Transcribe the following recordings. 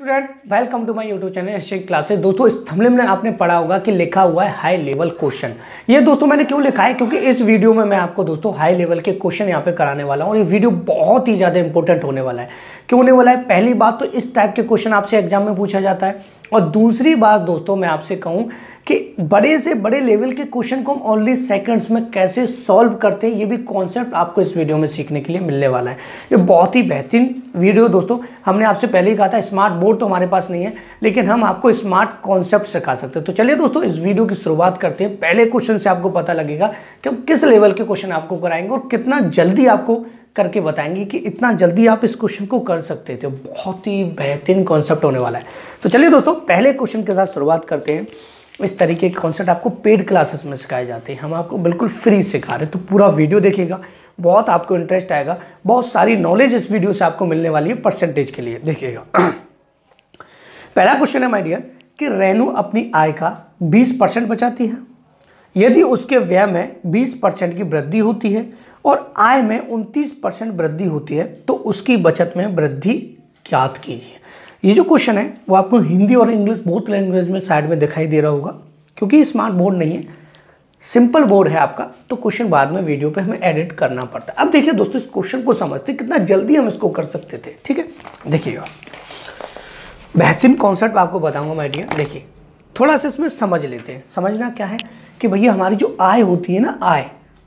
Student welcome to my YouTube channel एशिक classes. दोस्तों इस थंबनेल में आपने पढ़ा होगा कि लिखा हुआ है हाई लेवल क्वेश्चन। ये दोस्तों मैंने क्यों लिखा है, क्योंकि इस वीडियो में मैं आपको दोस्तों हाई लेवल के क्वेश्चन यहाँ पे कराने वाला हूँ और ये वीडियो बहुत ही ज़्यादा इंपॉर्टेंट होने वाला है। क्यों होने वाला है? पहली बात तो इस टाइप के क्वेश्चन आपसे एग्जाम में पूछा जाता है, और दूसरी बात दोस्तों मैं आपसे कहूँ कि बड़े से बड़े लेवल के क्वेश्चन को हम ओनली सेकंड्स में कैसे सॉल्व करते हैं, ये भी कॉन्सेप्ट आपको इस वीडियो में सीखने के लिए मिलने वाला है। ये बहुत ही बेहतरीन वीडियो दोस्तों। हमने आपसे पहले ही कहा था स्मार्ट बोर्ड तो हमारे पास नहीं है, लेकिन हम आपको स्मार्ट कॉन्सेप्ट सिखा सकते हैं। तो चलिए दोस्तों इस वीडियो की शुरुआत करते हैं। पहले क्वेश्चन से आपको पता लगेगा कि हम किस लेवल के क्वेश्चन आपको कराएंगे और कितना जल्दी आपको करके बताएंगे कि इतना जल्दी आप इस क्वेश्चन को कर सकते थे। बहुत ही बेहतरीन कॉन्सेप्ट होने वाला है। तो चलिए दोस्तों पहले क्वेश्चन के साथ शुरुआत करते हैं। इस तरीके के कॉन्सेप्ट आपको पेड क्लासेस में सिखाए जाते हैं, हम आपको बिल्कुल फ्री सिखा रहे हैं। तो पूरा वीडियो देखिएगा, बहुत आपको इंटरेस्ट आएगा, बहुत सारी नॉलेज इस वीडियो से आपको मिलने वाली है परसेंटेज के लिए। देखिएगा पहला क्वेश्चन है माय डियर कि रेनू अपनी आय का 20% बचाती है। यदि उसके व्यय में 20% की वृद्धि होती है और आय में 29% वृद्धि होती है तो उसकी बचत में वृद्धि ज्ञात कीजिए। ये जो क्वेश्चन है वो आपको हिंदी और इंग्लिश बोथ लैंग्वेज में साइड में दिखाई दे रहा होगा, क्योंकि स्मार्ट बोर्ड नहीं है, सिंपल बोर्ड है आपका, तो क्वेश्चन बाद में वीडियो पे हमें एडिट करना पड़ता है। अब देखिए दोस्तों इस क्वेश्चन को समझते कितना जल्दी हम इसको कर सकते थे। ठीक है, देखिएगा बेहतरीन कॉन्सेप्ट आपको बताऊंगा माय डियर। देखिए थोड़ा सा इसमें समझ लेते हैं। समझना क्या है कि भैया हमारी जो आय होती है ना, आय,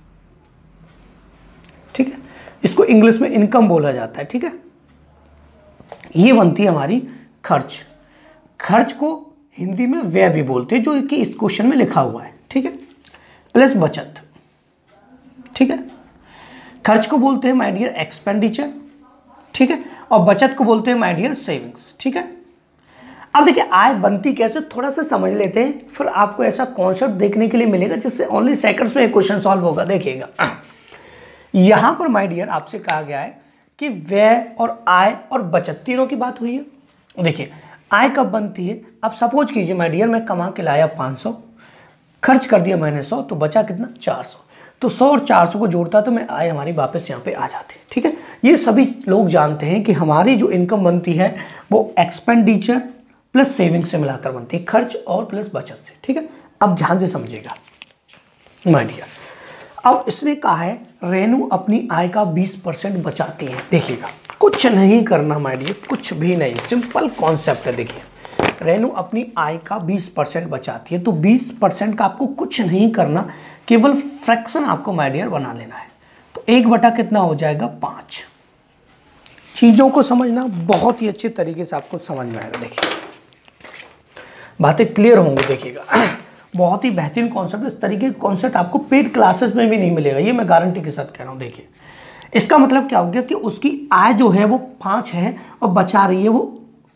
ठीक है, इसको इंग्लिश में इनकम बोला जाता है। ठीक है, ये बनती है हमारी खर्च। खर्च को हिंदी में व्यय भी बोलते हैं, जो कि इस क्वेश्चन में लिखा हुआ है। ठीक है, प्लस बचत। ठीक है, खर्च को बोलते हैं माय डियर एक्सपेंडिचर। ठीक है, और बचत को बोलते हैं माय डियर सेविंग्स। ठीक है, अब देखिए आय बनती कैसे, थोड़ा सा समझ लेते हैं, फिर आपको ऐसा कॉन्सेप्ट देखने के लिए मिलेगा जिससे ओनली सेकंड्स में एक क्वेश्चन सॉल्व होगा। देखिएगा यहां पर माय डियर आपसे कहा गया है कि व्यय और आय और बचत तीनों की बात हुई है। देखिए आय कब बनती है, अब सपोज कीजिए माय डियर मैं कमा के लाया 500, खर्च कर दिया मैंने 100, तो बचा कितना 400। तो 100 और 400 को जोड़ता तो मैं आय हमारी वापस यहाँ पे आ जाती। ठीक है, ये सभी लोग जानते हैं कि हमारी जो इनकम बनती है वो एक्सपेंडिचर प्लस सेविंग से मिलाकर बनती है, खर्च और प्लस बचत से। ठीक है, अब ध्यान से समझिएगा माय डियर। अब इसने कहा है रेनू अपनी आय का 20% बचाती है। देखिएगा कुछ नहीं करना माय डियर, कुछ भी नहीं, सिंपल कॉन्सेप्ट है। देखिए रेनू अपनी आय का 20% बचाती है, तो 20% का आपको कुछ नहीं करना, केवल फ्रैक्शन आपको माय डियर बना लेना है। तो 1 बटा कितना हो जाएगा 5। चीज़ों को समझना बहुत ही अच्छे तरीके से आपको समझ में आएगा। देखिए बातें क्लियर होंगी। देखिएगा बहुत ही बेहतरीन कॉन्सेप्ट, इस तरीके का कॉन्सेप्ट आपको पेड क्लासेस में भी नहीं मिलेगा, ये मैं गारंटी के साथ कह रहा हूँ। देखिए इसका मतलब क्या हो गया कि उसकी आय जो है वो 5 है और बचा रही है वो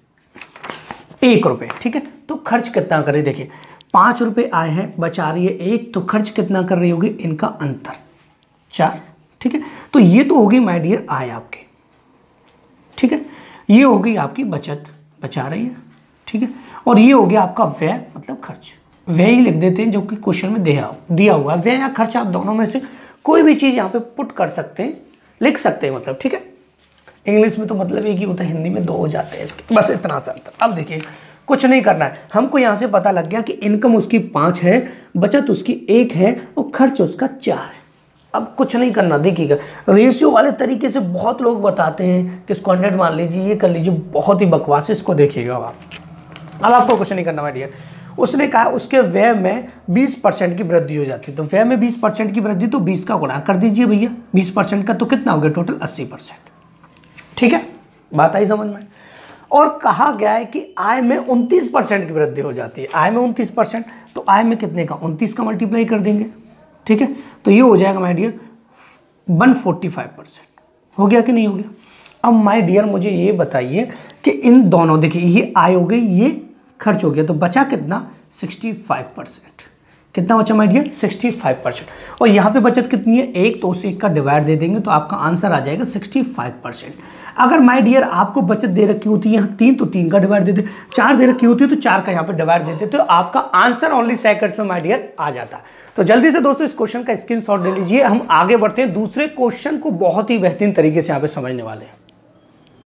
1 रुपये। ठीक है, तो खर्च कितना करे, देखिए 5 रुपये आय है, बचा रही है 1, तो खर्च कितना कर रही होगी, इनका अंतर 4। ठीक है, तो ये तो होगी माय डियर आय आपकी। ठीक है, ये होगी आपकी बचत, बचा रही है। ठीक है, और ये हो गया आपका व्यय, मतलब खर्च। व्यय ही लिख देते हैं जो कि क्वेश्चन में दिया हुआ है। व्यय या खर्च आप दोनों में से कोई भी चीज़ यहाँ पे पुट कर सकते हैं, लिख सकते हैं, मतलब। ठीक है, इंग्लिश में तो मतलब एक ही होता है, हिंदी में 2 हो जाते हैं इसके, बस इतना सा अंतर। अब देखिए कुछ नहीं करना है, हमको यहाँ से पता लग गया कि इनकम उसकी 5 है, बचत उसकी 1 है और खर्च उसका 4 है। अब कुछ नहीं करना। देखिएगा रेशियो वाले तरीके से बहुत लोग बताते हैं कि इसको 100 मान लीजिए, ये कर लीजिए, बहुत ही बकवास है, इसको देखिएगा आप। अब आपको कुछ नहीं करना माय डियर। उसने कहा उसके व्यय में 20% की वृद्धि हो जाती है, तो व्यय में 20% की वृद्धि, तो 20 का गुणा कर दीजिए भैया 20% का, तो कितना हो गया टोटल 80%। ठीक है, बात आई समझ में। और कहा गया है कि आय में 29% की वृद्धि हो जाती है। आय में 29%, तो आय में कितने का 29 का मल्टीप्लाई कर देंगे। ठीक है, तो ये हो जाएगा माय डियर 145%। हो गया कि नहीं हो गया? अब माय डियर मुझे ये बताइए कि इन दोनों, देखिए ये आय हो गई, ये खर्च हो गया, तो बचा कितना 65%। कितना बचा माय डियर 65%। और यहाँ पे बचत कितनी है 1, तो उसे 1 का डिवाइड दे देंगे तो आपका आंसर आ जाएगा 65%। अगर माय डियर आपको बचत दे रखी होती है यहाँ 3, तो 3 का डिवाइड देते, 4 दे रखी होती है तो 4 का यहाँ पे डिवाइड देते, तो आपका आंसर ओनली सेकंड्स में माय डियर आ जाता। तो जल्दी से दोस्तों इस क्वेश्चन का स्क्रीनशॉट ले लीजिए। हम आगे बढ़ते हैं, दूसरे क्वेश्चन को बहुत ही बेहतरीन तरीके से यहाँ पे समझने वाले हैं।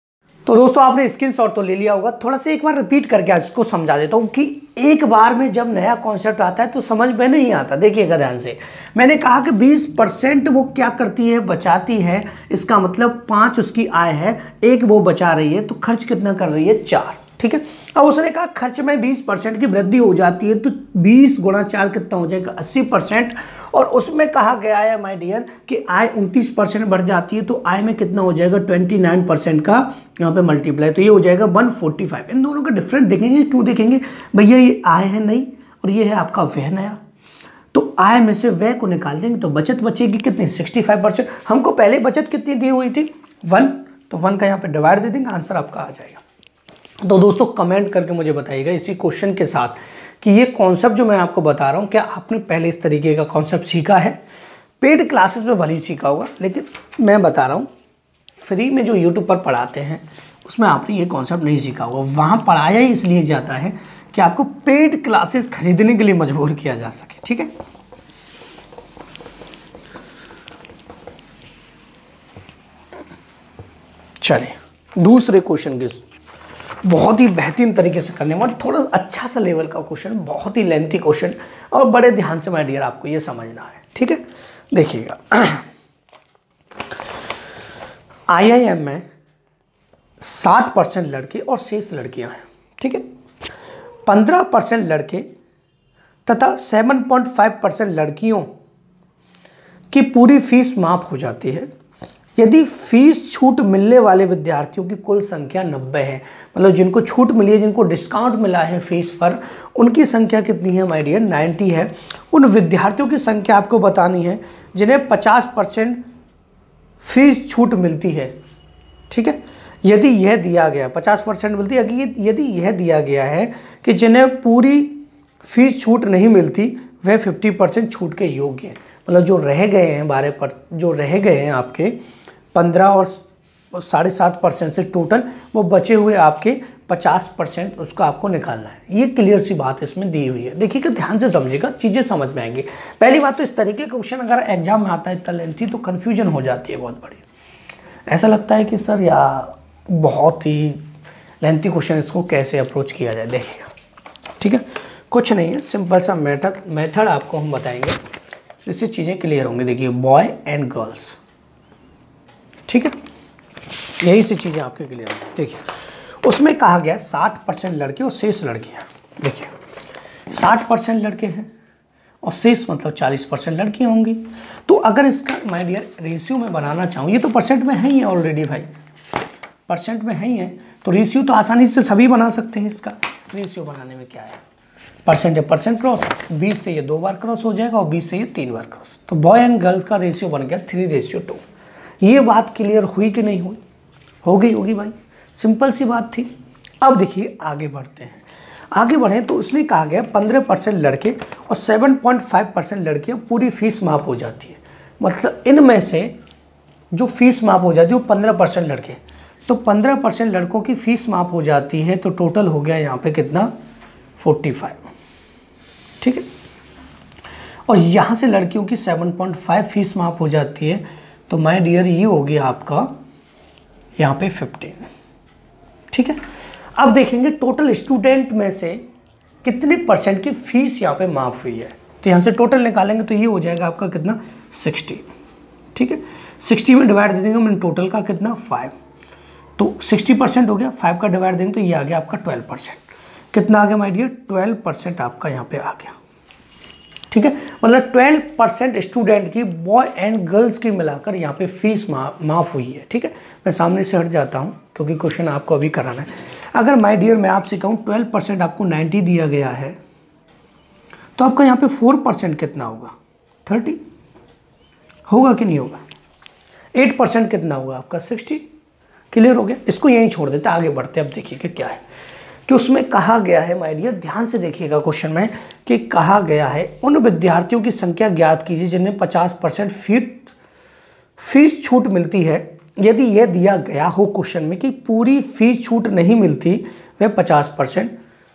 तो दोस्तों आपने स्क्रीनशॉट तो ले लिया होगा, थोड़ा सा एक बार रिपीट करके इसको समझा देता हूँ कि एक बार में जब नया कॉन्सेप्ट आता है तो समझ में नहीं आता। देखिएगा ध्यान से, मैंने कहा कि 20% वो क्या करती है, बचाती है, इसका मतलब 5 उसकी आय है, 1 वो बचा रही है, तो खर्च कितना कर रही है, 4। ठीक है, अब उसने कहा खर्च में 20% की वृद्धि हो जाती है, तो 20 गुणा 4 कितना हो जाएगा, 80%। और उसमें कहा गया है माय डियर कि आय 29% बढ़ जाती है, तो आय में कितना हो जाएगा, 29% का यहाँ पे मल्टीप्लाई, तो ये हो जाएगा 145। इन दोनों का डिफरेंस देखेंगे, क्यों देखेंगे भैया, ये आय है नई और ये है आपका व्यय नया, तो आय में से व्यय को निकाल देंगे तो बचत बचेगी कितनी, 65%। हमको पहले बचत कितनी दी हुई थी, 1, तो 1 का यहाँ पे डिवाइड दे देंगे, आंसर आपका आ जाएगा। तो दोस्तों कमेंट करके मुझे बताइएगा इसी क्वेश्चन के साथ कि ये कॉन्सेप्ट जो मैं आपको बता रहा हूँ, क्या आपने पहले इस तरीके का कॉन्सेप्ट सीखा है। पेड क्लासेस में भले ही सीखा होगा, लेकिन मैं बता रहा हूँ फ्री में जो यूट्यूब पर पढ़ाते हैं उसमें आपने ये कॉन्सेप्ट नहीं सीखा होगा। वहाँ पढ़ाया ही इसलिए जाता है कि आपको पेड क्लासेस खरीदने के लिए मजबूर किया जा सके। ठीक है, चलिए दूसरे क्वेश्चन के बहुत ही बेहतरीन तरीके से करने वाला, थोड़ा अच्छा सा लेवल का क्वेश्चन, बहुत ही लेंथी क्वेश्चन, और बड़े ध्यान से माय डियर आपको ये समझना है। ठीक है, देखिएगा IIM में 60% लड़के और शेष लड़कियां हैं। ठीक है, 15% लड़के तथा 7.5% लड़कियों की पूरी फीस माफ हो जाती है यदि फीस छूट मिलने वाले विद्यार्थियों की कुल संख्या 90 है। मतलब जिनको छूट मिली है, जिनको डिस्काउंट मिला है फीस पर, उनकी संख्या कितनी है माय डियर, 90 है। उन विद्यार्थियों की संख्या आपको बतानी है जिन्हें 50% फीस छूट मिलती है। ठीक है, यदि यह दिया गया 50% मिलती है, यदि यह दिया गया है कि जिन्हें पूरी फीस छूट नहीं मिलती वह 50% छूट के योग्य हैं। मतलब जो रह गए हैं 12 जो रह गए हैं आपके 15 और 7.5% से टोटल, वो बचे हुए आपके 50% उसका आपको निकालना है। ये क्लियर सी बात इसमें दी हुई है। देखिएगा ध्यान से समझिएगा, चीज़ें समझ में आएंगी। पहली बात तो इस तरीके का क्वेश्चन अगर एग्जाम में आता है इतना लेंथी तो कन्फ्यूजन हो जाती है बहुत बड़ी। ऐसा लगता है कि सर या बहुत ही लेंथी क्वेश्चन, इसको कैसे अप्रोच किया जाए। देखिएगा, ठीक है, कुछ नहीं है, सिंपल सा मेथड आपको हम बताएंगे जिससे चीज़ें क्लियर होंगी। देखिए बॉय एंड गर्ल्स, ठीक है, यही सी चीज़ें आपके क्लियर होंगी। देखिए उसमें कहा गया 60% लड़के और शेष लड़कियाँ। देखिए 60% लड़के हैं और शेष मतलब 40% लड़कियाँ होंगी। तो अगर इसका माय डियर रेशियो में बनाना चाहूँ, ये तो परसेंट में है ही है ऑलरेडी भाई, परसेंट में है ही है, तो रेशियो तो आसानी से सभी बना सकते हैं। इसका रेशियो बनाने में क्या है, परसेंट जब परसेंट क्रॉस, 20 से ये 2 बार क्रॉस हो जाएगा और 20 से ये 3 बार क्रॉस, तो बॉय एंड गर्ल्स का रेशियो बन गया 3:2। ये बात क्लियर हुई कि नहीं हुई, हो गई होगी भाई, सिंपल सी बात थी। अब देखिए आगे बढ़ते हैं, आगे बढ़ें तो उसने कहा गया 15% लड़के और 7.5% लड़कियाँ पूरी फीस माफ़ हो जाती है। मतलब इनमें से जो फीस माफ़ हो जाती है वो 15% लड़के, तो 15% लड़कों की फ़ीस माफ़ हो जाती है, तो टोटल हो गया यहाँ पे कितना, 45। ठीक है, और यहाँ से लड़कियों की 7.5 फीस माफ़ हो जाती है, तो माय डियर ये हो गया आपका यहाँ पे 15। ठीक है, अब देखेंगे टोटल स्टूडेंट में से कितने परसेंट की फ़ीस यहाँ पे माफ़ हुई है, तो यहाँ से टोटल निकालेंगे तो ये हो जाएगा आपका कितना, 60। ठीक है, 60 में डिवाइड दे देंगे मैंने टोटल का कितना, 5, तो 60% हो गया, 5 का डिवाइड देंगे तो ये आ गया आपका 12%। कितना आ गया माय डियर, 12% आपका यहाँ पे आ गया। ठीक है, मतलब 12% स्टूडेंट की बॉय एंड गर्ल्स की मिलाकर यहाँ पे फीस माफ़ हुई है। ठीक है, मैं सामने से हट जाता हूँ क्योंकि क्वेश्चन आपको अभी कराना है। अगर माय डियर मैं आपसे कहूँ 12% आपको 90 दिया गया है, तो आपका यहाँ पे 4% कितना होगा, 30 होगा कि नहीं होगा। 8% कितना होगा आपका, 60। क्लियर हो गया, इसको यहीं छोड़ देते, आगे बढ़ते। अब देखिए कि क्या है कि उसमें कहा गया है माय डियर, ध्यान से देखिएगा क्वेश्चन में, कि कहा गया है उन विद्यार्थियों की संख्या ज्ञात कीजिए जिन्हें 50% फीस छूट मिलती है। यदि यह दिया गया हो क्वेश्चन में कि पूरी फीस छूट नहीं मिलती, वह 50%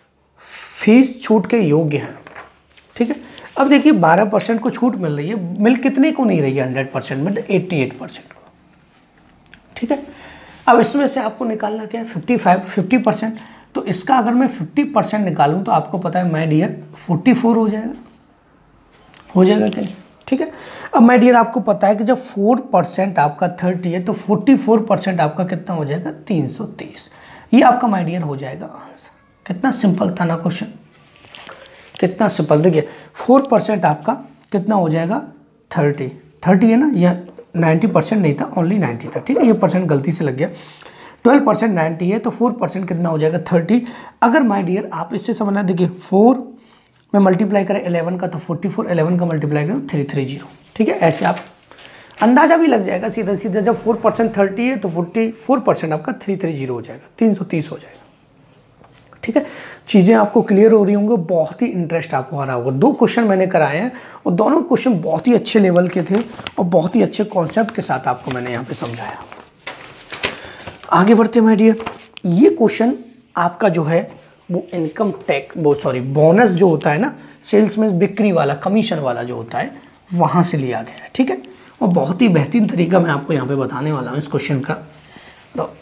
फीस छूट के योग्य हैं। ठीक है, अब देखिए 12% को छूट मिल रही है, मिल कितने को नहीं रही है, 100% में 88% को। ठीक है, अब इसमें से आपको निकालना क्या है 50%। तो इसका अगर मैं 50% निकालूं तो आपको पता है माय डियर 44 हो जाएगा क्या? ठीक है। अब माय डियर आपको पता है कि जब 4% आपका 30 है तो 44% आपका कितना हो जाएगा 330। ये आपका माय डियर हो जाएगा आंसर। कितना सिंपल था ना क्वेश्चन, कितना सिंपल। देखिए 4% आपका कितना हो जाएगा 30 है ना, यह 90% नहीं था, ओनली 90 था। ठीक है, ये परसेंट गलती से लग गया। 12% 90 है तो 4% कितना हो जाएगा 30। अगर माय डियर आप इससे समझना, देखिए 4 में मल्टीप्लाई करें 11 का तो 44, 11 का मल्टीप्लाई करें 330। ठीक है, ऐसे आप अंदाजा भी लग जाएगा सीधा सीधा। जब 4% 30 है तो 44% आपका 330 हो जाएगा, 330 हो जाएगा। ठीक है, चीज़ें आपको क्लियर हो रही होंगी, बहुत ही इंटरेस्ट आपको आ रहा होगा। 2 क्वेश्चन मैंने कराए हैं और दोनों क्वेश्चन बहुत ही अच्छे लेवल के थे और बहुत ही अच्छे कॉन्सेप्ट के साथ आपको मैंने यहाँ पे समझाया। आगे बढ़ते माय डियर, ये क्वेश्चन आपका जो है वो इनकम टैक्स बोनस जो होता है ना, सेल्स में बिक्री वाला, कमीशन वाला जो होता है, वहाँ से लिया गया है। ठीक है, और बहुत ही बेहतरीन तरीका मैं आपको यहाँ पे बताने वाला हूँ इस क्वेश्चन का। तो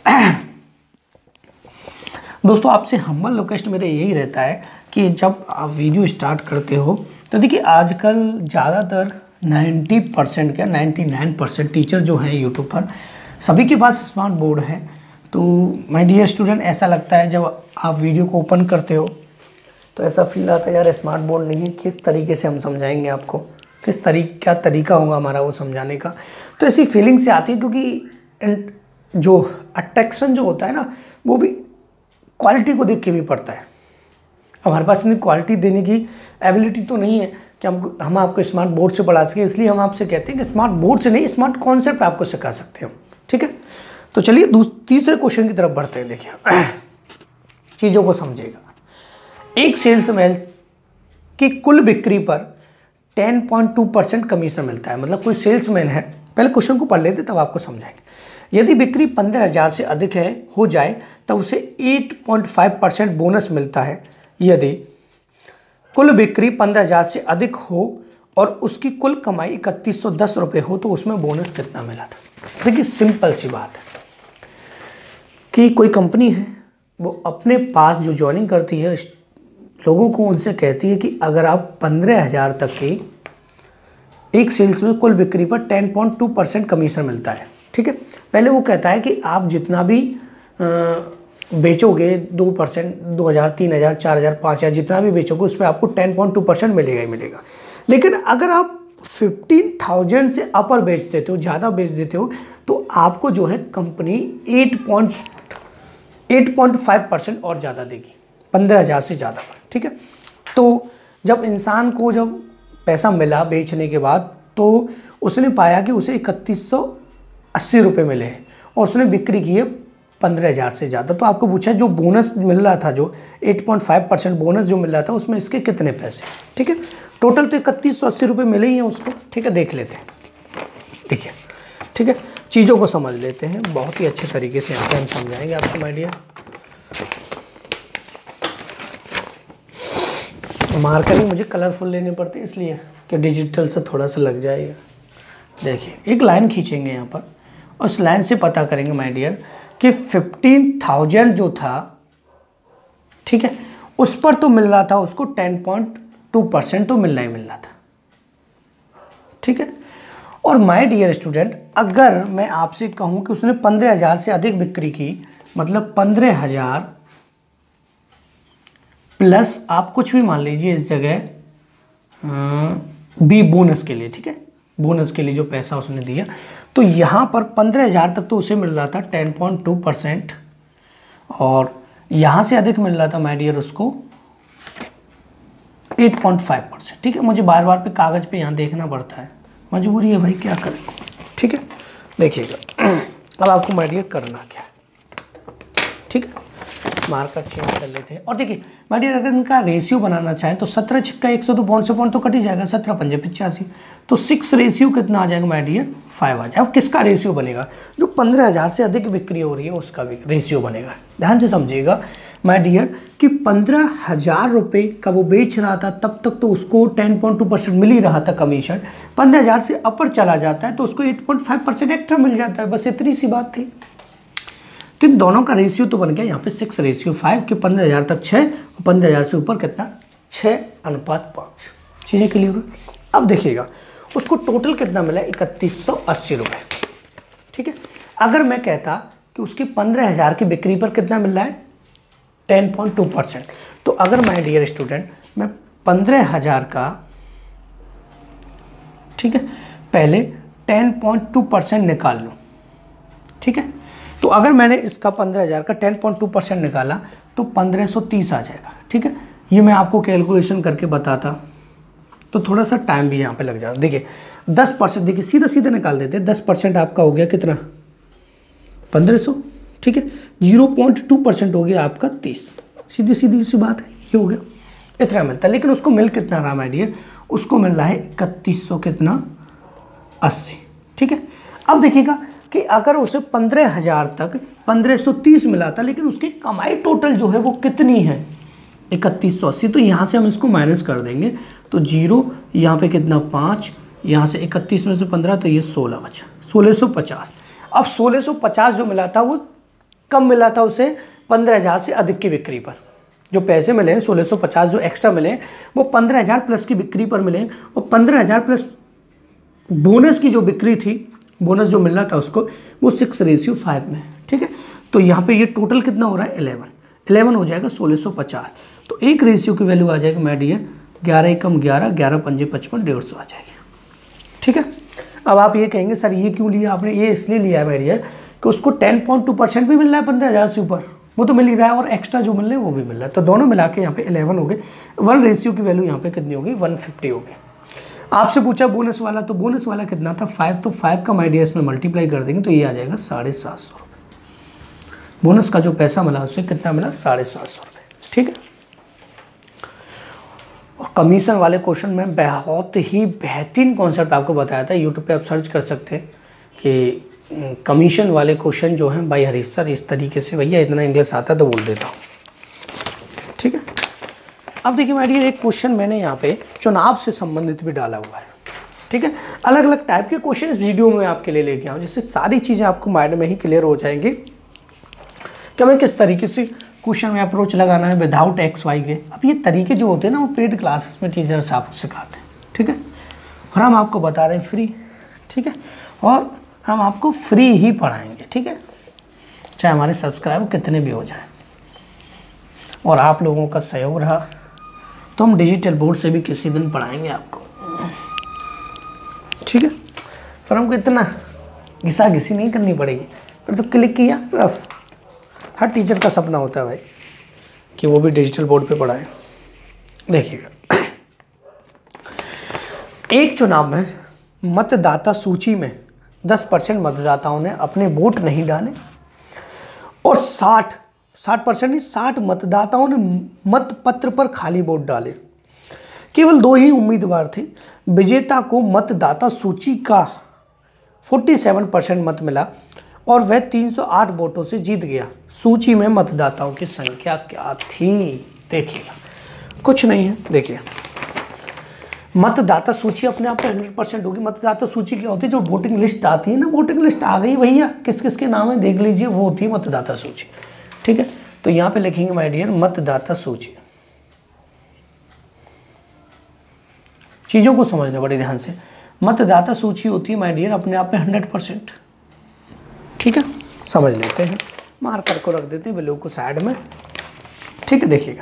दोस्तों आपसे हम्बल रिक्वेस्ट मेरा यही रहता है कि जब आप वीडियो स्टार्ट करते हो तो देखिए आजकल ज़्यादातर 90% क्या 99% टीचर जो हैं यूट्यूब पर सभी के पास स्मार्ट बोर्ड है। तो माय डियर स्टूडेंट, ऐसा लगता है जब आप वीडियो को ओपन करते हो तो ऐसा फील आता है यार स्मार्ट बोर्ड नहीं है, किस तरीके से हम समझाएंगे आपको, क्या तरीका होगा हमारा वो समझाने का। तो ऐसी फीलिंग से आती है क्योंकि जो अट्रैक्शन जो होता है ना वो भी क्वालिटी को देख के भी पड़ता है। हमारे पास इतनी क्वालिटी देने की एबिलिटी तो नहीं है कि हम आपको स्मार्ट बोर्ड से पढ़ा सकें, इसलिए हम आपसे कहते हैं कि स्मार्ट बोर्ड से नहीं, स्मार्ट कॉन्सेप्ट आपको सिखा सकते हैं। ठीक है, तो चलिए तीसरे क्वेश्चन की तरफ बढ़ते हैं। देखिए चीज़ों को समझिएगा। एक सेल्समैन की कुल बिक्री पर 10.2% कमीशन मिलता है। मतलब कोई सेल्समैन है, पहले क्वेश्चन को पढ़ लेते तब आपको समझाएंगे। यदि बिक्री 15,000 से अधिक हो जाए तब उसे 8.5% बोनस मिलता है। यदि कुल बिक्री 15,000 से अधिक हो और उसकी कुल कमाई 3110 रुपये हो तो उसमें बोनस कितना मिला था। देखिए सिंपल सी बात है कि कोई कंपनी है वो अपने पास जो ज्वाइनिंग करती है लोगों को, उनसे कहती है कि अगर आप 15,000 तक की एक सेल्स में कुल बिक्री पर 10.2% कमीशन मिलता है। ठीक है, पहले वो कहता है कि आप जितना भी बेचोगे 2%, 2,000, 3,000, 4,000, 5,000 जितना भी बेचोगे उस पर आपको 10.2% मिलेगा ही मिलेगा। लेकिन अगर आप 15,000 से अपर बेच देते हो, ज़्यादा बेच देते हो, तो आपको जो है कंपनी 8.5% और ज़्यादा देगी, 15,000 से ज़्यादा। ठीक है, तो जब इंसान को जब पैसा मिला बेचने के बाद तो उसने पाया कि उसे 3180 रुपये मिले हैं और उसने बिक्री की है 15,000 से ज़्यादा। तो आपको पूछा जो बोनस मिल रहा था, जो 8.5% बोनस जो मिल रहा था, उसमें इसके कितने पैसे। ठीक है, टोटल तो 3180 रुपये मिले ही हैं उसको। ठीक है, देख लेते हैं। देखिए, ठीक है, चीज़ों को समझ लेते हैं, बहुत ही अच्छे तरीके से यहाँ पे हम समझाएंगे आपको माय डियर। मार्कर ही मुझे कलरफुल लेने पड़ते इसलिए कि डिजिटल से थोड़ा सा लग जाएगा। देखिए एक लाइन खींचेंगे यहाँ पर, उस लाइन से पता करेंगे माय डियर कि 15,000 जो था, ठीक है, उस पर तो मिल रहा था उसको 10.2% तो मिलना ही मिल रहा था। ठीक है, और माय डियर स्टूडेंट, अगर मैं आपसे कहूँ कि उसने 15,000 से अधिक बिक्री की, मतलब 15,000 प्लस आप कुछ भी मान लीजिए इस जगह बी बोनस के लिए। ठीक है, बोनस के लिए जो पैसा उसने दिया, तो यहाँ पर 15,000 तक तो उसे मिल रहा था 10.2% और यहाँ से अधिक मिल रहा था माय डियर उसको 8.5%। ठीक है, मुझे बार बार पे कागज़ पे यहाँ देखना पड़ता है, मजबूरी है भाई, क्या करें। ठीक है, देखिएगा अब आपको माय डियर करना क्या है। ठीक है, मार्कर चेंज कर लेते हैं और देखिए माय डियर, अगर इनका रेशियो बनाना चाहें तो 17 छिक्का 102 पॉइंट से पॉइंट तो कट ही जाएगा, 17 पंजे 85, तो 6 रेशियो कितना आ जाएगा माय डियर 5 आ जाएगा। अब किसका रेशियो बनेगा, जो 15,000 से अधिक बिक्री हो रही है उसका भी रेशियो बनेगा। ध्यान से समझिएगा माय डियर कि 15,000 रुपये का वो बेच रहा था, तब तक तो उसको 10.2% मिल ही रहा था कमीशन। 15,000 से अपर चला जाता है तो उसको 8.5% एक्स्ट्रा मिल जाता है, बस इतनी सी बात थी। तो इन दोनों का रेशियो तो बन गया यहाँ पे 6:5 कि 15,000 तक 6 और 15,000 से ऊपर कितना 6:5। चीज़ें क्लियर हुई। अब देखिएगा उसको टोटल कितना मिला 3180 रुपये। ठीक है, अगर मैं कहता कि उसकी 15,000 की बिक्री पर कितना मिल रहा है 10.2%, तो अगर माय डियर स्टूडेंट मैं 15,000 का, ठीक है, पहले 10.2% निकाल लूँ। ठीक है, तो अगर मैंने इसका 15,000 का 10.2% निकाला तो 1530 आ जाएगा। ठीक है, ये मैं आपको कैलकुलेशन करके बताता तो थोड़ा सा टाइम भी यहाँ पे लग जाता। देखिए 10%, देखिए सीधा सीधा निकाल देते, 10% आपका हो गया कितना 1500। ठीक है, 0.2% हो गया आपका 30। सीधी सीधी सी बात है, ये हो गया, इतना मिलता है। लेकिन उसको मिल कितना रहा माय डियर, उसको मिल रहा है 3100 कितना 80। ठीक है, अब देखिएगा कि अगर उसे 15,000 तक 1530 मिला था, लेकिन उसकी कमाई टोटल जो है वो कितनी है 3180। तो यहाँ से हम इसको माइनस कर देंगे तो 0, यहाँ पे कितना 5, यहाँ से 31 में से 15 तो ये 16 बचा 1650। अब 1650 जो मिला था वो कम मिला था उसे 15,000 से अधिक की बिक्री पर। जो पैसे मिले 1650 जो एक्स्ट्रा मिले वो 15,000 प्लस की बिक्री पर मिले, और 15,000 प्लस बोनस की जो बिक्री थी, बोनस जो मिल रहा था उसको, वो 6:5 में। ठीक है, तो यहाँ पे ये टोटल कितना हो रहा है 11 हो जाएगा 1650। तो एक रेशियो की वैल्यू आ जाएगी माय डियर 11 कम 11, 11 पंजे 55, 150 आ जाएगी। ठीक है, अब आप ये कहेंगे सर ये क्यों लिया आपने, ये इसलिए लिया है माय डियर कि उसको 10.2% भी मिल रहा है 15,000 से ऊपर, वो तो मिल ही रहा है, और एक्स्ट्रा जो मिल रहे हैं वो भी मिल रहा है। तो दोनों मिला के यहाँ पे 11 हो गए। 1 रेशियो की वैल्यू यहाँ पे कितनी होगी 150 हो गई। आपसे पूछा बोनस वाला, तो बोनस वाला कितना था 5, तो 5 का माय डियर इसमें मल्टीप्लाई कर देंगे तो ये आ जाएगा 750 रुपये। बोनस का जो पैसा मिला उससे कितना मिला 750 रुपये। ठीक है, और कमीशन वाले क्वेश्चन में बहुत ही बेहतरीन कॉन्सेप्ट आपको बताया था। यूट्यूब पे आप सर्च कर सकते हैं कि कमीशन वाले क्वेश्चन जो हैं बाय हरीश सर, इस तरीके से। भैया इतना इंग्लिश आता है तो बोल देता हूँ। ठीक है, अब देखिए माय डियर एक क्वेश्चन मैंने यहाँ पे चुनाव से संबंधित भी डाला हुआ है। ठीक है, अलग अलग टाइप के क्वेश्चन इस वीडियो में आपके लिए लेके आऊँ, जिससे सारी चीज़ें आपको माइंड में ही क्लियर हो जाएंगी कि हमें किस तरीके से क्वेश्चन में अप्रोच लगाना है विदाउट XY के। अब ये तरीके जो होते हैं ना वो पेड क्लासेस में टीचर्स आपको सिखाते हैं। ठीक है, और हम आपको बता रहे हैं फ्री। ठीक है, और हम आपको फ्री ही पढ़ाएंगे। ठीक है, चाहे हमारे सब्सक्राइबर कितने भी हो जाएं, और आप लोगों का सहयोग रहा तो हम डिजिटल बोर्ड से भी किसी दिन पढ़ाएंगे आपको। ठीक है, फिर हमको इतना घिसा घिसी नहीं करनी पड़ेगी, फिर तो क्लिक किया रफ। हर टीचर का सपना होता है भाई कि वो भी डिजिटल बोर्ड पे पढ़ाए। देखिएगा एक चुनाव में मतदाता सूची में 10% मतदाताओं ने अपने वोट नहीं डाले, और 60% नहीं 60 मतदाताओं ने मतपत्र पर खाली वोट डाले। केवल 2 ही उम्मीदवार थे। विजेता को मतदाता सूची का 47% मत मिला और वह 308 वोटों से जीत गया। सूची में मतदाताओं की संख्या क्या थी? देखिएगा कुछ नहीं है। देखिए मतदाता सूची अपने आप 100% होगी। मतदाता सूची क्या होती है? जो वोटिंग लिस्ट आती है ना, वोटिंग लिस्ट आ गई भैया, किस किस के नाम है देख लीजिए, वो होती है मतदाता सूची। ठीक है, तो यहाँ पे लिखेंगे माय डियर मतदाता सूची। चीज़ों को समझना बड़े ध्यान से। मतदाता सूची होती है माय डियर अपने आप में 100%। ठीक है, समझ लेते हैं, मार्कर को रख देते हैं वैल्यू को साइड में। ठीक है, देखिएगा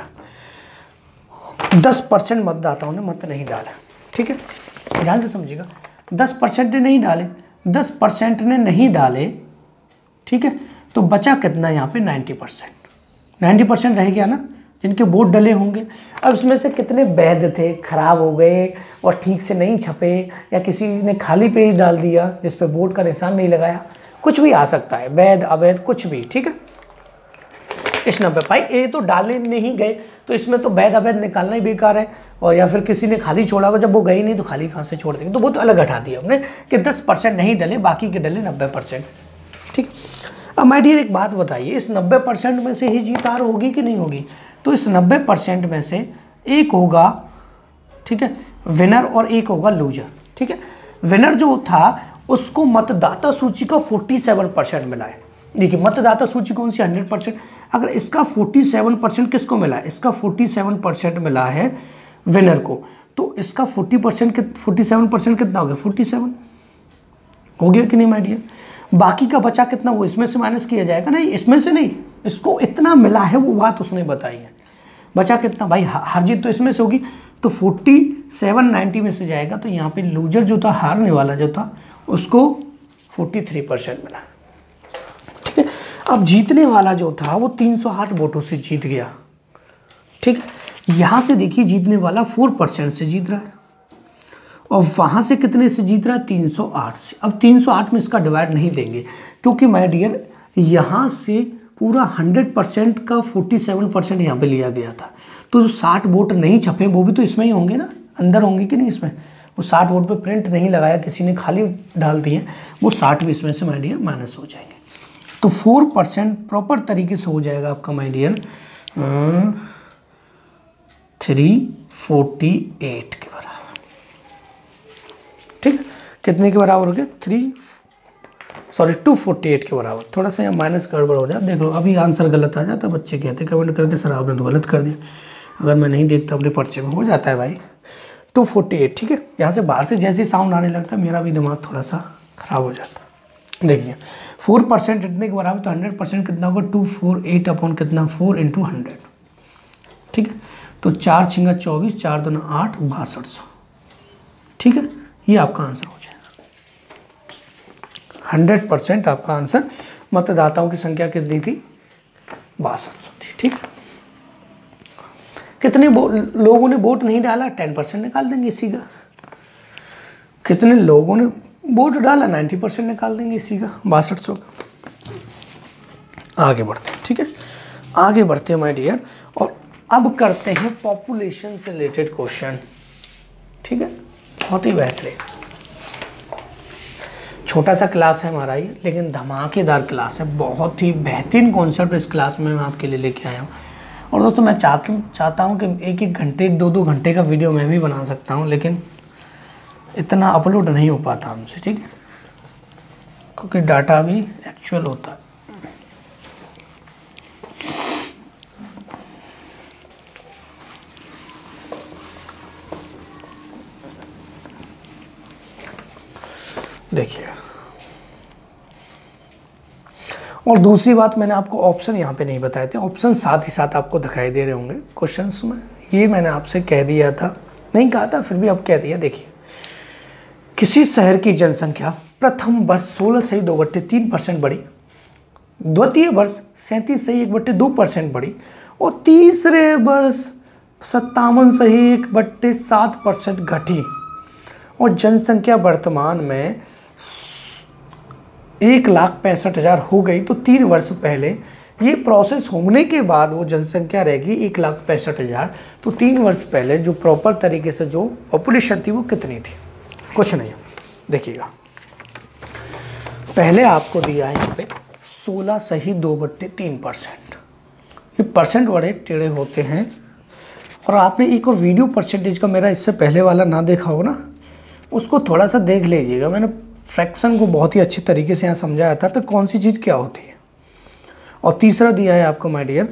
10% मतदाताओं ने मत नहीं डाला। ठीक है, ध्यान से समझिएगा, 10% ने नहीं डाले, 10% ने नहीं डाले। ठीक है, तो बचा कितना यहाँ पे 90%। 90% रह गया ना, जिनके वोट डले होंगे। अब इसमें से कितने वैध थे, खराब हो गए और ठीक से नहीं छपे, या किसी ने खाली पेज डाल दिया जिस पे वोट का निशान नहीं लगाया, कुछ भी आ सकता है, वैध अवैध कुछ भी। ठीक है, इस 90 भाई ये तो डालने नहीं गए, तो इसमें तो वैध अवैध निकालना ही बेकार है। और या फिर किसी ने खाली छोड़ा होगा, जब वो गए नहीं तो खाली कहाँ से छोड़ देंगे, तो वो तो अलग हटा दिया हमने कि 10% नहीं डले, बाकी के डले 90%। ठीक, अब माय डियर एक बात बताइए, इस 90% में से ही जीत हार होगी कि नहीं होगी? तो इस 90% में से एक होगा, ठीक है, विनर, और एक होगा लूजर। ठीक है, विनर जो था उसको मतदाता सूची का 47% मिला है। देखिए मतदाता सूची कौन सी 100%, अगर इसका 47% किसको मिला है, इसका 47% मिला है विनर को, तो इसका 47% कितना हो गया, 47 हो गया कि नहीं माय डियर। बाकी का बचा कितना वो इसमें से माइनस किया जाएगा, नहीं इसमें से नहीं, इसको इतना मिला है वो बात उसने बताई है। बचा कितना भाई, हार जीत तो इसमें से होगी, तो 47 90 में से जाएगा, तो यहाँ पे लूजर जो था, हारने वाला जो था, उसको 43% मिला। ठीक है, अब जीतने वाला जो था वो 308 वोटों से जीत गया। ठीक है, यहाँ से देखिए जीतने वाला 4% से जीत रहा है, और वहाँ से कितने से जीत रहा है, 308 से। अब 308 में इसका डिवाइड नहीं देंगे, क्योंकि माय डियर यहाँ से पूरा 100% का 47% यहाँ पे लिया गया था, तो जो 60 वोट नहीं छपे वो भी तो इसमें ही होंगे ना, अंदर होंगे कि नहीं इसमें, वो 60 वोट पे प्रिंट नहीं लगाया, किसी ने खाली डाल दिए, वो 60 भी इसमें से माय डियर माइनस हो जाएंगे। तो 4% प्रॉपर तरीके से हो जाएगा आपका माय डियर 348 के बराबर। ठीक है, कितने के बराबर हो गया, 248 के बराबर। थोड़ा सा यहाँ माइनस गड़बड़ हो जाए, देख लो अभी आंसर गलत आ जाता, बच्चे कहते कमेंट करके सर आपने तो गलत कर दिया, अगर मैं नहीं देखता अपने पर्चे में, हो जाता है भाई 248। ठीक है, यहाँ से बाहर से जैसे साउंड आने लगता है मेरा भी दिमाग थोड़ा सा खराब हो जाता है। देखिए 4% इतने के बराबर, तो 100% कितना होगा, 248 अपॉन कितना, 4 × 100। ठीक है, तो 4 × 6 = 24, 4 × 2 = 8, 6200। ठीक है, ये आपका आंसर हो जाएगा। 100% आपका आंसर, मतदाताओं की संख्या कितनी थी, 6200 थी। ठीक है, कितने लोगों ने वोट नहीं डाला, 10% निकाल देंगे इसी का। कितने लोगों ने वोट डाला, 90% निकाल देंगे इसी का, 6200 का। आगे बढ़ते हैं। ठीक है, आगे बढ़ते हैं माय डियर, और अब करते हैं पॉपुलेशन से रिलेटेड क्वेश्चन। ठीक है, बहुत ही बेहतरीन, छोटा सा क्लास है हमारा ये, लेकिन धमाकेदार क्लास है, बहुत ही बेहतरीन कॉन्सेप्ट इस क्लास में मैं आपके लिए लेके आया हूँ। और दोस्तों मैं चाहता हूँ कि 1-1 घंटे 2-2 घंटे का वीडियो मैं भी बना सकता हूँ, लेकिन इतना अपलोड नहीं हो पाता हमसे। ठीक है, क्योंकि डाटा भी एक्चुअल होता है। देखिए, और दूसरी बात, मैंने आपको ऑप्शन यहाँ पे नहीं बताए थे, ऑप्शन साथ ही साथ आपको दिखाई दे रहे होंगे क्वेश्चंस में, ये मैंने आपसे कह दिया था, नहीं कहा था फिर भी अब कह दिया। देखिए, किसी शहर की जनसंख्या प्रथम वर्ष 16 सही 2/3% बढ़ी, द्वितीय वर्ष 37 सही 1/2% बढ़ी, और तीसरे वर्ष 57 सही 1/7% घटी, और जनसंख्या वर्तमान में 1,65,000 हो गई। तो 3 वर्ष पहले ये प्रोसेस होने के बाद वो जनसंख्या रहेगी 1,65,000। तो 3 वर्ष पहले जो प्रॉपर तरीके से जो पॉपुलेशन थी वो कितनी थी, कुछ नहीं। देखिएगा, पहले आपको दिया है यहाँ पे 16 सही 2/3%। ये परसेंट बड़े टेढ़े होते हैं, और आपने एक और वीडियो परसेंटेज का मेरा इससे पहले वाला ना देखा हो ना, उसको थोड़ा सा देख लीजिएगा। मैंने फ्रैक्शन को बहुत ही अच्छे तरीके से यहाँ समझाया था, तो कौन सी चीज़ क्या होती है। और तीसरा दिया है आपको माय डियर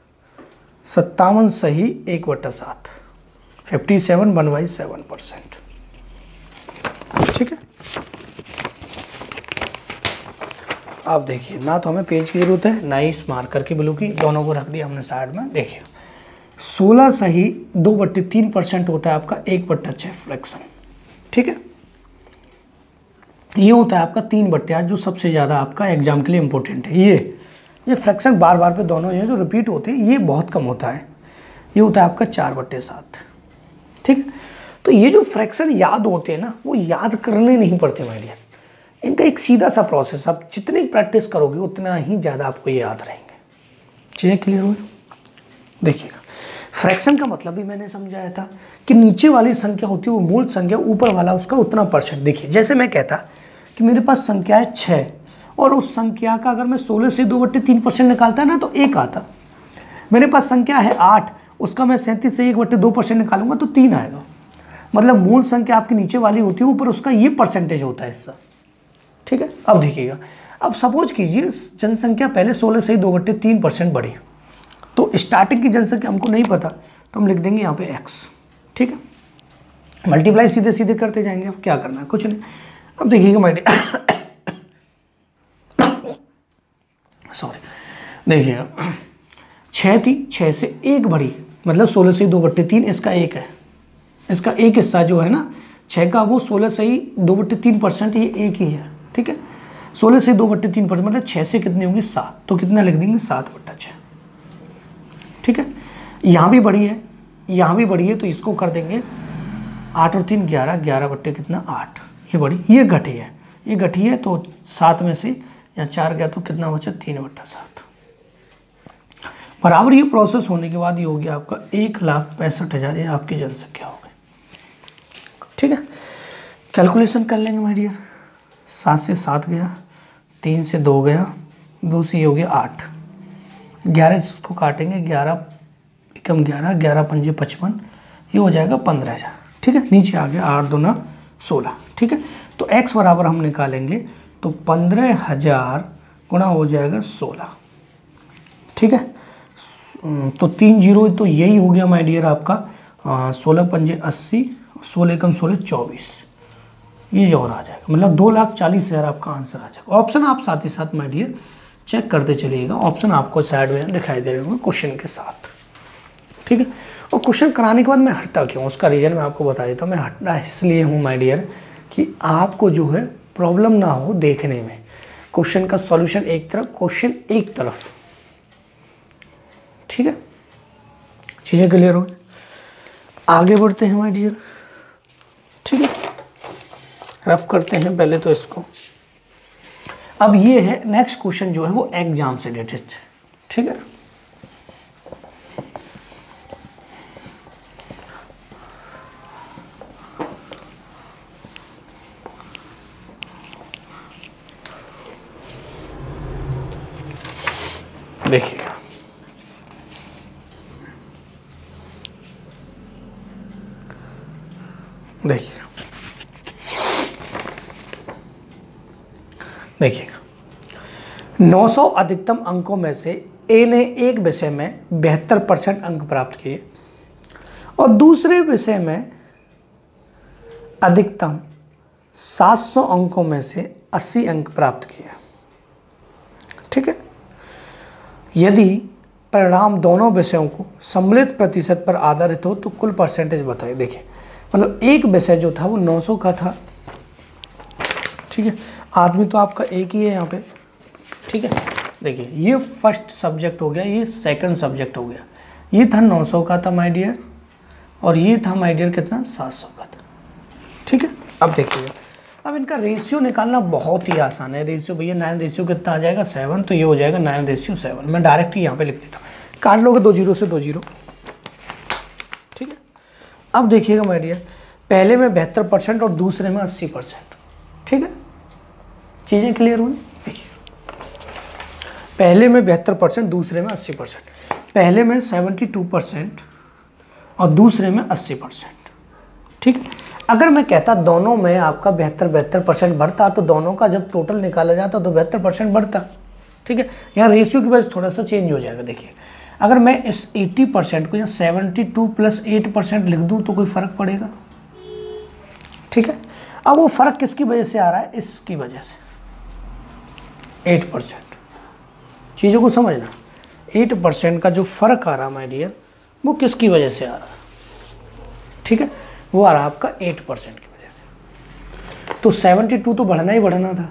57 सही 1/7, 57 1/7%। ठीक है, अब देखिए, ना तो हमें पेज की जरूरत है, ना ही इस मार्कर की ब्लू की, दोनों को रख दिया हमने साइड में। देखिए 16 सही 2/3% होता है आपका 1/6 फ्रैक्शन। ठीक है, ये होता है आपका 3/8, जो सबसे ज़्यादा आपका एग्जाम के लिए इंपॉर्टेंट है। ये फ्रैक्शन बार बार पे दोनों ये जो रिपीट होते हैं ये बहुत कम होता है। ये होता है आपका 4/7। ठीक है, तो ये जो फ्रैक्शन याद होते हैं ना, वो याद करने नहीं पड़ते माय डियर, इनका एक सीधा सा प्रोसेस, आप जितनी प्रैक्टिस करोगे उतना ही ज़्यादा आपको ये याद रहेंगे। चीज़ें क्लियर हुई। देखिएगा, फ्रैक्शन का मतलब भी मैंने समझाया था कि नीचे वाली संख्या होती है वो मूल संख्या, ऊपर वाला उसका उतना परसेंट। देखिए, जैसे मैं कहता कि मेरे पास संख्या है 6, और उस संख्या का अगर मैं 16 से 2/3% निकालता है ना तो 1 आता। मेरे पास संख्या है 8, उसका मैं 37 से 1/2% निकालूंगा तो 3 आएगा। मतलब मूल संख्या आपकी नीचे वाली होती है, ऊपर उसका ये परसेंटेज होता है हिस्सा। ठीक है, अब देखिएगा, अब सपोज कीजिए जनसंख्या पहले 16 से ही 2/3% बढ़ी, तो स्टार्टिंग की जनसंख्या हमको नहीं पता, तो हम लिख देंगे यहाँ पे x, ठीक है, मल्टीप्लाई सीधे सीधे करते जाएंगे। अब क्या करना है, कुछ नहीं। अब देखिएगा माय डियर, सॉरी, देखिएगा 6 थी, 6 से 1 बढ़ी, मतलब 16 से 2/3, इसका 1 है, इसका एक हिस्सा जो है ना 6 का, वो 16 से ही 2/3%, ये 1 ही है, ठीक है। 16 से 2/3% मतलब 6 से कितनी होंगी 7, तो कितना लिख देंगे 7/6, ठीक है। यहाँ भी बढ़ी है, यहाँ भी बढ़ी है, तो इसको कर देंगे 8 और 3 11, 11 बट्टे कितना 8, ये बढ़ी, ये घटी है, ये घटी है, तो 7 में से यहाँ 4 गया तो कितना बचा 3/7 बराबर। ये प्रोसेस होने के बाद ये हो गया आपका 1,65,000, ये आपकी जनसंख्या हो गई, ठीक है। कैलकुलेशन कर लेंगे माय डियर, 7 से 7 गया, 3 से 2 गया, 2 से ये हो गया 8, 11 इसको काटेंगे, 11 एकम 11, 11 पंजे 55, ये हो जाएगा 15,000, ठीक है। नीचे आ गया 8 दूना 16, ठीक है। तो x बराबर हम निकालेंगे तो 15,000 गुणा हो जाएगा 16, ठीक है। तो 3 जीरो तो यही हो गया माय डियर आपका 16 पंजे 80, 16 एकम 16 24, ये और आ जाएगा, मतलब 2,40,000 आपका आंसर आ जाएगा। ऑप्शन आप साथ ही साथ माय डियर चेक करते चलिएगा, ऑप्शन आपको साइड में दिखाई दे रहे होंगे क्वेश्चन के साथ, ठीक है। और क्वेश्चन कराने के बाद मैं हटता क्यों, उसका रीज़न मैं आपको बता देता हूँ। मैं हटना इसलिए हूँ माय डियर कि आपको जो है प्रॉब्लम ना हो देखने में, क्वेश्चन का सॉल्यूशन एक तरफ, क्वेश्चन एक तरफ, ठीक है। चीज़ें क्लियर हो, आगे बढ़ते हैं माय डियर, ठीक है। रफ करते हैं पहले तो इसको। अब ये है नेक्स्ट क्वेश्चन जो है वो एग्जाम से रिलेटेड, ठीक है। देखिएगा, देखिएगा, देखिएगा 900 अधिकतम अंकों में से ए ने एक विषय में 72% अंक प्राप्त किए और दूसरे विषय में अधिकतम 700 अंकों में से 80 अंक प्राप्त किए, ठीक है। यदि परिणाम दोनों विषयों को सम्मिलित प्रतिशत पर आधारित हो तो कुल परसेंटेज बताइए। देखिए, मतलब एक विषय जो था वो 900 का था, ठीक है। आदमी तो आपका एक ही है यहाँ पे, ठीक है। देखिए, ये फर्स्ट सब्जेक्ट हो गया, ये सेकंड सब्जेक्ट हो गया। ये था 900 का था माय डियर, और ये था माय डियर कितना 700 का था, ठीक है। अब देखिए, अब इनका रेशियो निकालना बहुत ही आसान है। रेशियो भैया 9 रेशियो कितना आ जाएगा 7, तो ये हो जाएगा 9:7। मैं डायरेक्ट ही यहाँ पे लिख देता हूँ, काट लोगे 2 जीरो से 2 जीरो, ठीक है। अब देखिएगा माय डियर, पहले में 72% और दूसरे में 80%, ठीक है। चीज़ें क्लियर हुई। देखिए, पहले में 72%, दूसरे में 80%, पहले में 72% और दूसरे में 80%, ठीक है। अगर मैं कहता दोनों में आपका 72% बढ़ता, तो दोनों का जब टोटल निकाला जाता तो 72% बढ़ता, ठीक है। यहाँ रेशियो की वजह से थोड़ा सा चेंज हो जाएगा। देखिए, अगर मैं इस 80% को या 72 + 8% लिख दूँ तो कोई फ़र्क पड़ेगा, ठीक है। अब वो फ़र्क किसकी वजह से आ रहा है, इसकी वजह से 8%। चीज़ों को समझना, 8% का जो फ़र्क आ रहा है माय डियर, वो किसकी वजह से आ रहा है, ठीक है। वो आ रहा है आपका 8% की वजह से। तो 72 तो बढ़ना ही बढ़ना था,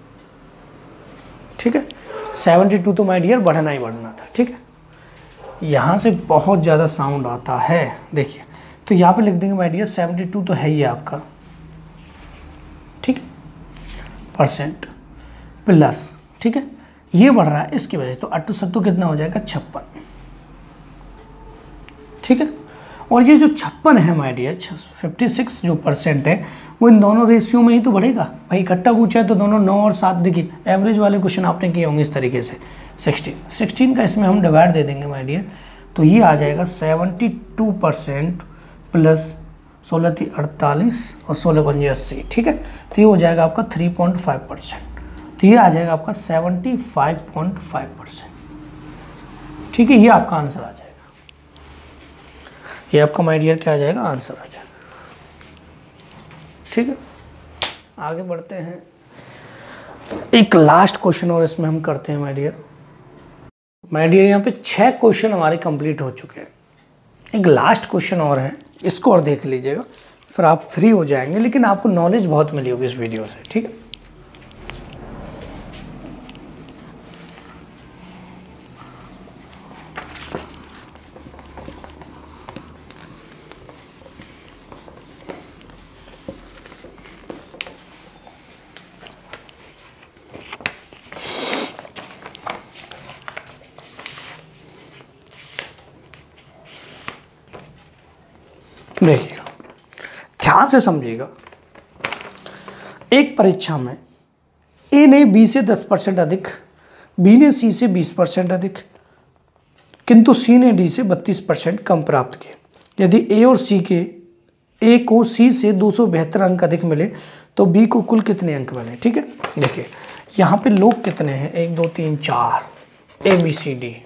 ठीक है। 72 तो माय डियर बढ़ना ही बढ़ना था, ठीक है। यहाँ से बहुत ज़्यादा साउंड आता है, देखिए, तो यहाँ पे लिख देंगे माय डियर 72 तो है ही आपका, ठीक है, परसेंट प्लस, ठीक है। ये बढ़ रहा है इसकी वजह से, तो 8 7 कितना हो जाएगा 56, ठीक है। और ये जो 56 है माय डियर, 56 जो परसेंट है, वो इन दोनों रेशियो में ही तो बढ़ेगा भाई। इकट्ठा पूछा है तो दोनों 9 और 7, देखिए एवरेज वाले क्वेश्चन आपने किए होंगे इस तरीके से। 16 का इसमें हम डिवाइड दे देंगे माय डियर, तो ये आ जाएगा 72% प्लस 16 × 3 = 48 और 16 × 5 = 80, ठीक है। तो ये हो जाएगा आपका 3.5%। तो ये आ जाएगा आपका 75.5%। ठीक है, ये आपका आंसर आ जाएगा, ये आपका माय डियर क्या आ जाएगा, आंसर आ जाएगा। ठीक है, आगे बढ़ते हैं। एक लास्ट क्वेश्चन और इसमें हम करते हैं माय डियर। यहाँ पे 6 क्वेश्चन हमारे कंप्लीट हो चुके हैं। एक लास्ट क्वेश्चन और है, इसको और देख लीजिएगा, फिर आप फ्री हो जाएंगे, लेकिन आपको नॉलेज बहुत मिली होगी इस वीडियो से। ठीक है, देखिएगा, ध्यान से समझिएगा। एक परीक्षा में ए ने बी से 10% अधिक, बी ने सी से 20% अधिक, किंतु सी ने डी से 32% कम प्राप्त किए। यदि ए और सी के ए को सी से 272 अंक अधिक मिले तो बी को कुल कितने अंक मिले। ठीक है, देखिए यहाँ पे लोग कितने हैं, 1 2 3 4, A B C D,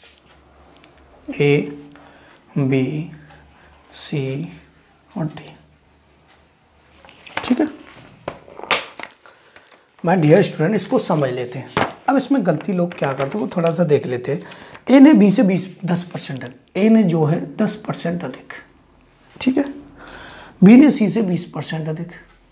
A B C और डी। ठीक है माय डियर स्टूडेंट, इसको समझ लेते हैं। अब इसमें गलती लोग क्या करते हैं वो थोड़ा सा देख लेते हैं। ए ने बी से 10% अधिक, ए ने जो है 10% अधिक, ठीक है, बी ने सी से 20% अधिक,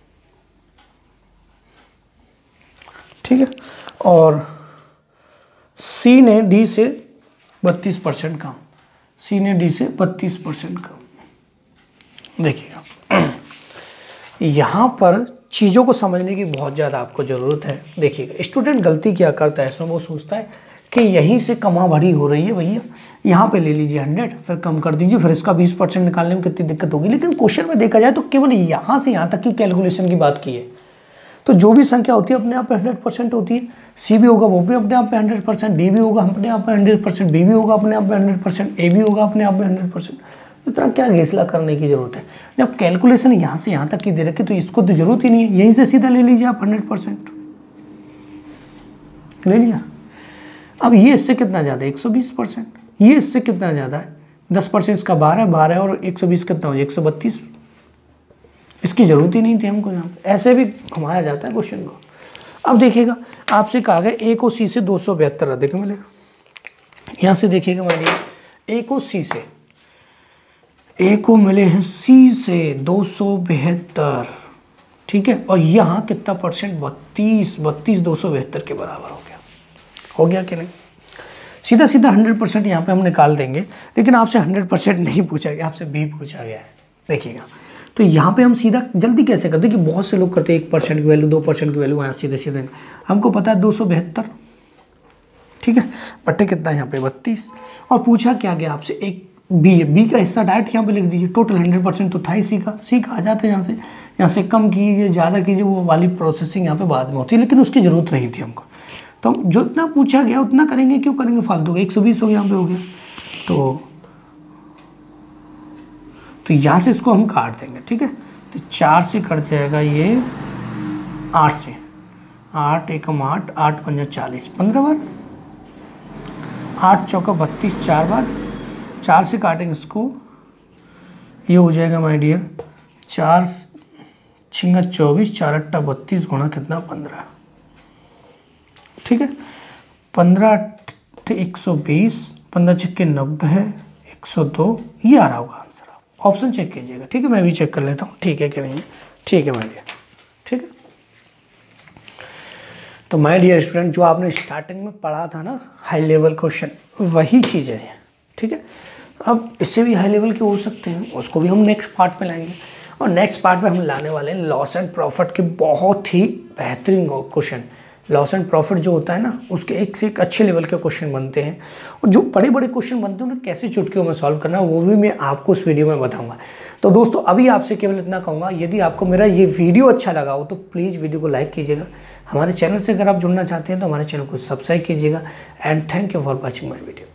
ठीक है, और सी ने डी से 32% कम, सी ने डी से 32% कम। देखिएगा यहाँ पर चीज़ों को समझने की बहुत ज़्यादा आपको ज़रूरत है। देखिएगा स्टूडेंट गलती क्या करता है इसमें, वो सोचता है कि यहीं से कमा भरी हो रही है भैया, यहाँ पे ले लीजिए 100, फिर कम कर दीजिए, फिर इसका 20% निकालने में कितनी दिक्कत होगी। लेकिन क्वेश्चन में देखा जाए तो केवल यहाँ से यहाँ तक की कैलकुलेशन की बात की है। तो जो भी संख्या होती है अपने आप पे 100% होती है। सी भी होगा वो भी अपने आप पे 100%, डी भी होगा अपने आप पे 100%, बी भी होगा अपने आप पे 100%, ए भी होगा अपने आप पे 100%। इतना क्या घेसला करने की जरूरत है, जब कैलकुलेशन यहाँ से यहाँ तक की दे रखी तो इसको तो जरूरत ही नहीं है, यहीं से सीधा ले लीजिए आप 100% ले लिया। अब ये इससे कितना ज़्यादा है 120%, ये इससे कितना ज़्यादा है 10%, इसका 12 और 120 कितना हो जाए 132। इसकी ज़रूरत ही नहीं थी हमको, यहाँ ऐसे भी घुमाया जाता है क्वेश्चन को। अब देखिएगा आपसे कहा गया ए को सी से 272 अधिक मिले। यहाँ से देखिएगा मानिए ए को सी से, ए को मिले हैं सी से 272, ठीक है, और यहाँ कितना परसेंट 32 272 के बराबर हो गया कि नहीं। सीधा सीधा 100% यहाँ पे हम निकाल देंगे, लेकिन आपसे 100% नहीं पूछा गया, आपसे बी पूछा गया है। देखिएगा तो यहाँ पे हम सीधा जल्दी कैसे करते हैं कि बहुत से लोग करते हैं 1% की वैल्यू 2% की वैल्यू, यहाँ सीधे सीधे हमको पता है 272, ठीक है, बट्टे कितना है यहाँ पे 32, और पूछा क्या गया आपसे एक बी है, बी का हिस्सा डायरेक्ट यहाँ पे लिख दीजिए। टोटल 100% तो था ही सी का आ जाता है। यहाँ से कम कीजिए ज़्यादा कीजिए, वो वाली प्रोसेसिंग यहाँ पे बाद में होती है, लेकिन उसकी ज़रूरत नहीं थी हमको। तो हम जो इतना पूछा गया उतना करेंगे, क्यों करेंगे फालतू का। 120 हो गया यहाँ पे हो गया, तो यहाँ से इसको हम काट देंगे, ठीक है। तो 4 से कट जाएगा ये 8 से, 8 एकम 8, 8 पंजा 40, 15 बार, 8 चौका 32, 4 बार, 4 से काटेंगे इसको, ये हो जाएगा माय डियर 4 छिंगा 24, 4 अट्टा 32 गुणा कितना 15, ठीक है। 15 120, 15 छिक्के 90, 102, ये आ रहा होगा आंसर। आप ऑप्शन चेक कीजिएगा, ठीक है, मैं भी चेक कर लेता हूँ, ठीक है कि नहीं, ठीक है माय डियर, ठीक है। तो माय डियर स्टूडेंट, जो आपने स्टार्टिंग में पढ़ा था ना हाई लेवल क्वेश्चन, वही चीज़ें हैं, ठीक है। अब इससे भी हाई लेवल के हो सकते हैं, उसको भी हम नेक्स्ट पार्ट में लाएंगे। और नेक्स्ट पार्ट में हम लाने वाले हैं लॉस एंड प्रॉफिट के बहुत ही बेहतरीन क्वेश्चन। लॉस एंड प्रॉफिट जो होता है ना, उसके एक से एक अच्छे लेवल के क्वेश्चन बनते हैं, और जो बड़े बड़े क्वेश्चन बनते हैं उन्हें कैसे चुटकियों में सॉल्व करना है वो भी मैं आपको इस वीडियो में बताऊंगा। तो दोस्तों अभी आपसे केवल इतना कहूँगा, यदि आपको मेरा ये वीडियो अच्छा लगा हो तो प्लीज़ वीडियो को लाइक कीजिएगा। हमारे चैनल से अगर आप जुड़ना चाहते हैं तो हमारे चैनल को सब्सक्राइब कीजिएगा। And thank you for watching my video.